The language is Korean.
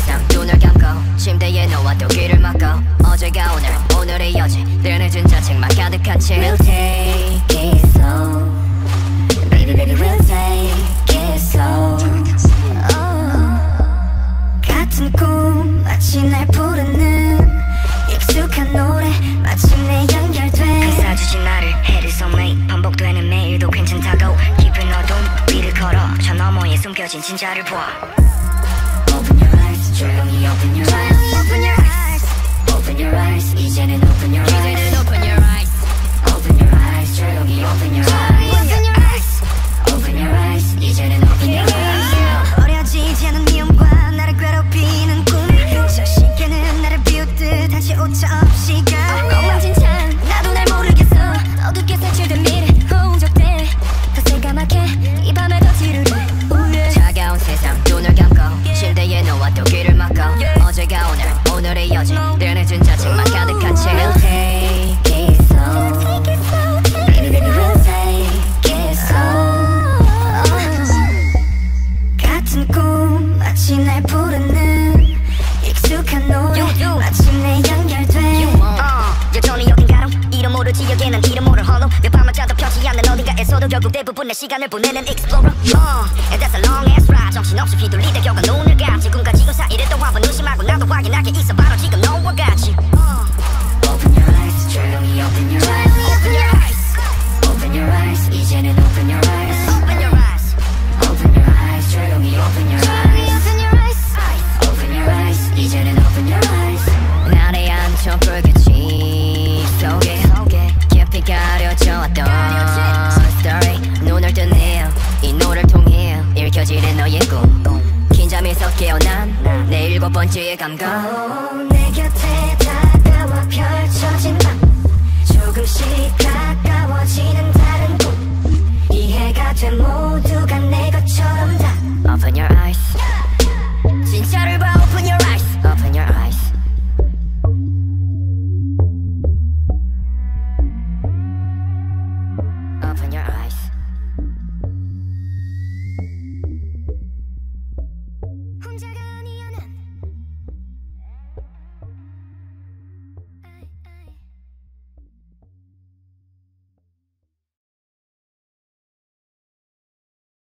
세상 눈을 감고 침대에 누워 또 귀를 막고 어제가 오늘 오늘의 여지 늘 늦은 자책만 가득한 채 We'll take it slow Baby baby we'll take it slow 같은 꿈 마치 날 부르는 익숙한 노래 마침내 연결돼 감싸주지 나를 Hate is so late 반복되는 매일도 괜찮다고 깊은 어둠 비를 걸어 저 너머에 숨겨진 진짜를 봐 Open your eyes 조용히 open your eyes Open your eyes Open your eyes 이제는 open your eyes 이제는 open your eyes Open your eyes 조용히 open your eyes Open your eyes Open your eyes 이제는 open your eyes 어려지지 않은 미움과 나를 괴롭히는 꿈 저 시계는 나를 비웃듯 다시 오차 없이 가 엉망진창 나도 날 모르겠어 어둡게 색칠된 미래 홍적돼 더 새까맣게 이 밤에 더 지루해 차가운 세상 눈을 감고 침대에 누워 또 귀를 막고 어제가 오늘 오늘의 여지 늘 늦은 자책만 가득한 채 We'll take it slow Baby baby we'll take it slow 같은 꿈 마치 날 부르는 익숙한 노래 마침내 연결돼 여전히 어딘가로 이름 모를 지역에는 이름 모를 홀로 몇 밤을 자도 펴지 않는 어딘가에서도 결국 대부분의 시간을 보내는 explorer And that's a long ass ride 정신없이 휘둘리다 결과 눈을 감 지금과 지금 사이를 또 한번 의심하고 나도 확인하게 있어 바로 지금 너와 같이 Open your eyes 조용히 open your eyes Open your eyes Open your eyes 이제는 open your eyes Open your eyes Open your eyes 조용히 open your eyes Open your eyes Open your eyes 이제는 open your eyes 날에 앉혀 불빛이 속에 깊이 가려져 왔던 story 눈을 뜨네요 이 노래를 통해 읽혀지는 너의 꿈 긴장에서 깨어난 내 7번째의 감각 내 곁에 다가와 펼쳐진 밤 조금씩 가까워지는 다른 꿈 이해가 돼 모두가 내 것처럼 다 Open your eyes